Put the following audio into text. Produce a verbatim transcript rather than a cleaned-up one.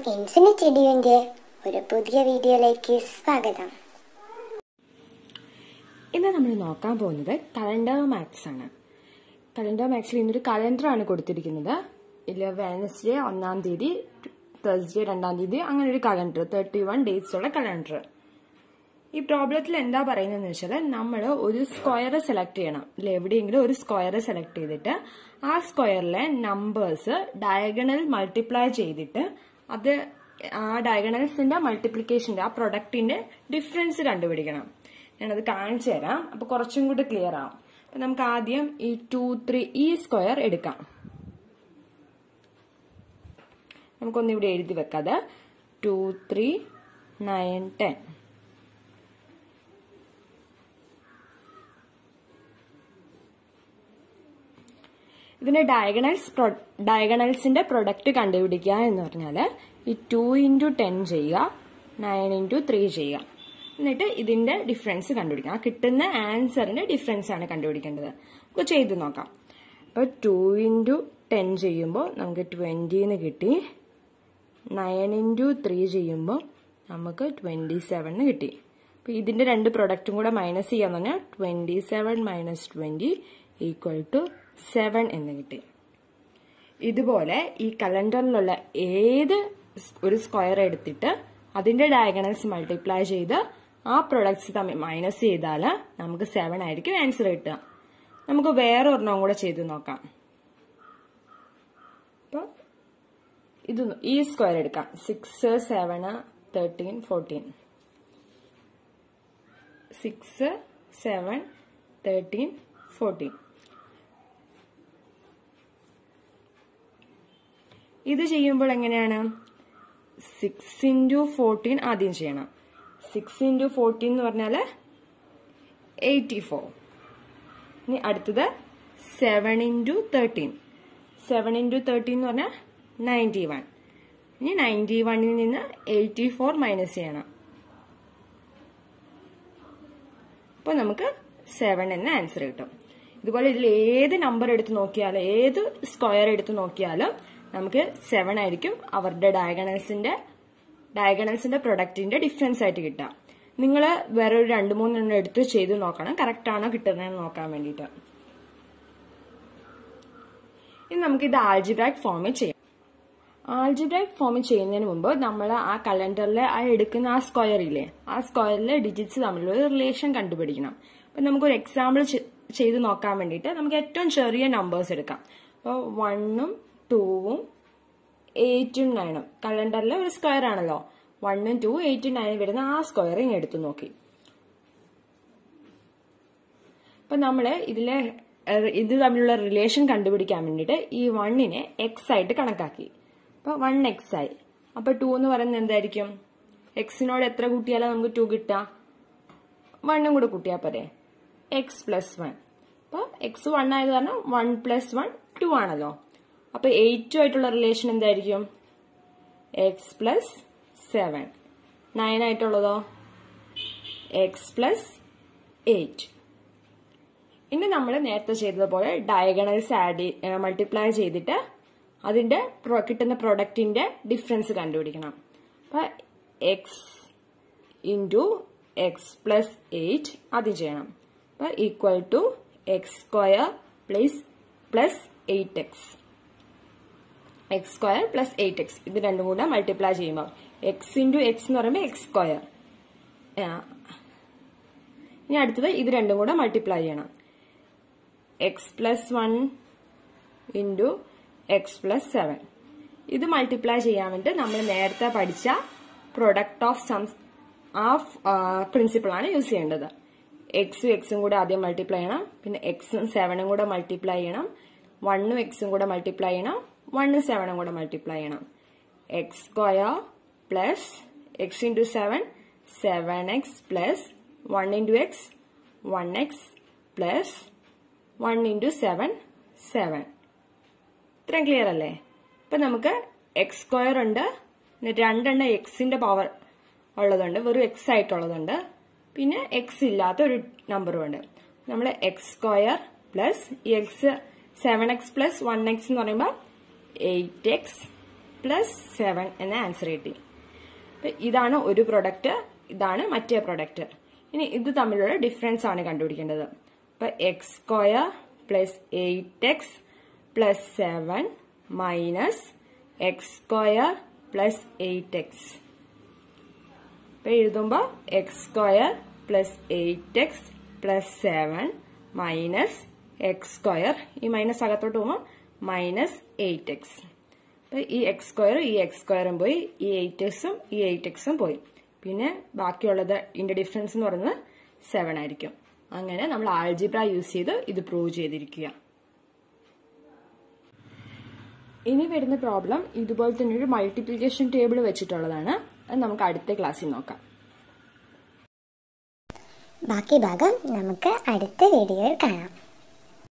എല്ലാവർക്കും ഇൻഫിനിറ്റെഡുവിന്റെ ഒരു പുതിയ വീഡിയോയിലേക്ക് സ്വാഗതം. ഇന്ന് നമ്മൾ നോക്കാൻ പോകുന്നത് കലണ്ടർ മാത്സ് ആണ്. കലണ്ടർ മാത്സിൽ ഇന്നൊരു കലണ്ടറാണ് കൊടുത്തിരിക്കുന്നത്. ഇതിൽ വെനസ്ഡേ ഒന്നാം തീയതി, തേഴ്സ്ഡേ രണ്ടാം തീയതി, അങ്ങനെ ഒരു കലണ്ടർ, തേർട്ടി വൺ ഡേറ്റ്സ് ഉള്ള കലണ്ടർ. ഈ പ്രോബ്ലത്തിൽ എന്താ പറയുന്നതെന്ന് വെച്ചാൽ നമ്മൾ ഒരു സ്ക്വയർ സെലക്ട് ചെയ്യണം. ഇതിൽ എവിടെയെങ്കിലും ഒരു സ്ക്വയർ സെലക്ട് ചെയ്തിട്ട് ആ സ്ക്വയറിലെ നമ്പേഴ്സ് ഡയഗണൽ മൾട്ടിപ്ലൈ ചെയ്തിട്ട് അത് ആ ഡയഗണൽസിന്റെ മൾട്ടിപ്ലിക്കേഷന്റെ ആ പ്രൊഡക്റ്റിന്റെ ഡിഫറൻസ് കണ്ടുപിടിക്കണം. ഞാനത് കാണിച്ചു തരാം, അപ്പൊ കുറച്ചും കൂടി ക്ലിയർ ആവും. അപ്പൊ നമുക്ക് ആദ്യം ഈ ടു ത്രീ ഈ സ്ക്വയർ എടുക്കാം. നമുക്കൊന്നിവിടെ എഴുതി വെക്കാതെ ടു ത്രീ നയൻ ടെൻ. ഇതിന്റെ ഡയഗണൽസ് ഡയഗണൽസിന്റെ പ്രൊഡക്റ്റ് കണ്ടുപിടിക്കുക എന്ന് പറഞ്ഞാല് ഈ ടു ഇൻറ്റു ടെൻ ചെയ്യുക, നയൻ ഇൻറ്റു ത്രീ ചെയ്യുക, എന്നിട്ട് ഇതിന്റെ ഡിഫറൻസ് കണ്ടുപിടിക്കാം. ആ കിട്ടുന്ന ആൻസറിന്റെ ഡിഫറൻസ് ആണ് കണ്ടുപിടിക്കേണ്ടത്. നമുക്ക് ചെയ്ത് നോക്കാം. അപ്പൊ ടു ഇൻറ്റു ടെൻ ചെയ്യുമ്പോൾ നമുക്ക് ട്വന്റിന്ന് കിട്ടി. നയൻ ഇൻറ്റു ത്രീ ചെയ്യുമ്പോൾ നമുക്ക് ട്വന്റി സെവൻ കിട്ടി. അപ്പൊ ഇതിന്റെ രണ്ട് പ്രൊഡക്റ്റും കൂടെ മൈനസ് ചെയ്യാന്ന് പറഞ്ഞാൽ twenty seven minus twenty equal to seven എന്ന് കിട്ടി. ഇതുപോലെ ഈ കലണ്ടറിലുള്ള ഏത് ഒരു സ്ക്വയർ എടുത്തിട്ട് അതിന്റെ ഡയഗണൽസ് മൾട്ടിപ്ലൈ ചെയ്ത് ആ പ്രൊഡക്ട്സ് തമ്മിൽ മൈനസ് ചെയ്താൽ നമുക്ക് സെവൻ ആയിരിക്കും ആൻസർ കിട്ടുക. നമുക്ക് വേറെ ഒരെണ്ണം കൂടെ ചെയ്ത് നോക്കാം. അപ്പൊ ഇത് ഈ സ്ക്വയർ എടുക്കാം. Six seven thirteen fourteen six seven thirteen fourteen ഇത് ചെയ്യുമ്പോൾ എങ്ങനെയാണ്? സിക്സ് ഇൻറ്റു ഫോർട്ടീൻ ആദ്യം ചെയ്യണം. സിക്സ് ഇൻറ്റു ഫോർട്ടീൻ എന്ന് പറഞ്ഞാല് എയ്റ്റി ഫോർ. ഇനി അടുത്തത് seven into thirteen. Seven into thirteen എന്ന് പറഞ്ഞാൽ നയൻറ്റി വൺ. ഇനി നയൻറ്റി വണ്ണിൽ നിന്ന് എയ്റ്റി ഫോർ മൈനസ് ചെയ്യണം. അപ്പൊ നമുക്ക് സെവൻ എന്ന ആൻസർ കിട്ടും. ഇതുപോലെ ഇതിൽ ഏത് നമ്പർ എടുത്ത് നോക്കിയാലും ഏത് സ്ക്വയർ എടുത്ത് നോക്കിയാലും നമുക്ക് സെവൻ ആയിരിക്കും അവരുടെ ഡയഗണൽസിന്റെ ഡയഗണൽസിന്റെ പ്രൊഡക്റ്റിന്റെ ഡിഫറൻസ് ആയിട്ട് കിട്ടാം. നിങ്ങൾ വേറെ ഒരു രണ്ട് മൂന്നെണ്ണം എടുത്ത് ചെയ്ത് നോക്കണം, കറക്റ്റ് ആണോ കിട്ടുന്നതെന്ന് നോക്കാൻ വേണ്ടിയിട്ട്. ഇനി നമുക്ക് ഇത് ആൾജിബ്രായിക് ഫോമിൽ ചെയ്യാം. ആൾജിബ്രായിക് ഫോമിൽ ചെയ്യുന്നതിന് മുമ്പ് നമ്മൾ ആ കലണ്ടറിൽ ആ എടുക്കുന്ന ആ സ്ക്വയർ ഇല്ലേ, ആ സ്ക്വയറിലെ ഡിജിറ്റ്സ് തമ്മിലുള്ള റിലേഷൻ കണ്ടുപിടിക്കണം. അപ്പൊ നമുക്കൊരു എക്സാമ്പിൾ ചെയ്ത് നോക്കാൻ വേണ്ടിയിട്ട് നമുക്ക് ഏറ്റവും ചെറിയ നമ്പേഴ്സ് എടുക്കാം. അപ്പോൾ വണ്ണും ടൂവും എയ്റ്റും നയനും കലണ്ടറിലെ ഒരു സ്ക്വയർ ആണല്ലോ. വണ്ണും ടു എയ്റ്റും നയനും വരുന്ന ആ സ്ക്വയർ ഇങ്ങനെ എടുത്തു നോക്കി. അപ്പൊ നമ്മള് ഇതിലെ ഇത് തമ്മിലുള്ള റിലേഷൻ കണ്ടുപിടിക്കാൻ വേണ്ടിയിട്ട് ഈ വണ്ണിനെ എക്സ് ആയിട്ട് കണക്കാക്കി. അപ്പൊ വൺ എക്സ് ആയി. അപ്പൊ ടു എന്ന് പറയുന്നത് എന്തായിരിക്കും? എക്സിനോട് എത്ര കൂട്ടിയാലും നമുക്ക് ടു കിട്ടാം, വണ്ണും കൂടെ കൂട്ടിയാൽ പോരെ, എക്സ് പ്ലസ് വൺ. അപ്പൊ എക്സ് വൺ ആയത് കാരണം വൺ പ്ലസ് വൺ ടു ആണല്ലോ. അപ്പൊ എയ്റ്റും ആയിട്ടുള്ള റിലേഷൻ എന്തായിരിക്കും? X plus seven. നയൻ ആയിട്ടുള്ളതോ എക്സ് പ്ലസ് എയ്റ്റ്. ഇനി നമ്മൾ നേരത്തെ ചെയ്തതുപോലെ ഡയഗണൽസ് ആഡ് മൾട്ടിപ്ലൈ ചെയ്തിട്ട് അതിന്റെ കിട്ടുന്ന പ്രൊഡക്റ്റിന്റെ ഡിഫറൻസ് കണ്ടുപിടിക്കണം. അപ്പൊ x into x plus eight ആദ്യം ചെയ്യണം. അപ്പൊ equal to x square plus plus eight x. X square plus eight x ഇത് രണ്ടും കൂടെ മൾട്ടിപ്ലൈ ചെയ്യുമ്പോൾ എക്സ് ഇൻറ്റു എക്സ് എന്ന് പറയുമ്പോൾ എക്സ് സ്ക്വയർ. ഇനി അടുത്തത് ഇത് രണ്ടും കൂടെ മൾട്ടിപ്ലൈ ചെയ്യണം. X plus one into x plus seven. ഇത് മൾട്ടിപ്ലൈ ചെയ്യാൻ വേണ്ടി നമ്മൾ നേരത്തെ പഠിച്ച പ്രൊഡക്റ്റ് ഓഫ് സംസ് ആ പ്രിൻസിപ്പിൾ ആണ് യൂസ് ചെയ്യേണ്ടത്. എക്സും എക്സും കൂടെ ആദ്യം മൾട്ടിപ്ലൈ ചെയ്യണം, പിന്നെ എക്സും സെവനും കൂടെ മൾട്ടിപ്ലൈ ചെയ്യണം, വണ്ണും എക്സും കൂടെ മൾട്ടിപ്ലൈ ചെയ്യണം, വണ്ണും സെവനും കൂടെ മൾട്ടിപ്ലൈ ചെയ്യണം. X square plus x into seven seven x plus one into x one x plus one into seven seven. ഇത്രയും ക്ലിയർ അല്ലേ? ഇപ്പൊ നമുക്ക് എക്സ് സ്ക്വയർ ഉണ്ട്, രണ്ടെണ്ണം എക്സിന്റെ പവർ ഉള്ളതുണ്ട്, വെറും എക്സ് ആയിട്ടുള്ളതുണ്ട്, പിന്നെ എക്സ് ഇല്ലാത്ത ഒരു നമ്പറും ഉണ്ട്. നമ്മൾ x square plus x seven x plus one x എന്ന് പറയുമ്പോൾ എയ്റ്റ് എക്സ് പ്ലസ് സെവൻ എന്ന ആൻസർ കിട്ടി. ഇതാണ് ഒരു പ്രൊഡക്റ്റ്, ഇതാണ് മറ്റേ പ്രൊഡക്റ്റ്. ഇനി ഇത് തമ്മിലുള്ള ഡിഫറൻസ് ആണ് കണ്ടുപിടിക്കേണ്ടത്. അപ്പൊ x square plus eight x plus seven minus x square plus eight x. ഇപ്പൊ എഴുതുമ്പോ x square plus eight x plus seven minus x square, ഈ മൈനസ് അകത്തോട്ട് പോകുമ്പോൾ മൈനസ് എയ്റ്റ് എക്സ്. ഈ എക്സ് സ്ക്വയർ ഈ എക്സ് സ്ക്വയറും പോയി, ഈ എയ്റ്റ് എക്സും ഈ എയ്റ്റ് എക്സും പോയി. പിന്നെ ബാക്കിയുള്ളത് ഇതിന്റെ ഡിഫറൻസ് എന്ന് പറയുന്നത് സെവൻ ആയിരിക്കും. അങ്ങനെ നമ്മൾ ആൾജിബ്ര യൂസ് ചെയ്ത് ഇത് പ്രൂവ് ചെയ്തിരിക്കുക. ഇനി വരുന്ന പ്രോബ്ലം ഇതുപോലെ തന്നെ ഒരു മൾട്ടിപ്ലിക്കേഷൻ ടേബിൾ വെച്ചിട്ടുള്ളതാണ്. അത് നമുക്ക് അടുത്ത ക്ലാസ്സിൽ നോക്കാം. ബാക്കി ഭാഗം നമുക്ക് അടുത്ത വീഡിയോയിൽ കാണാം.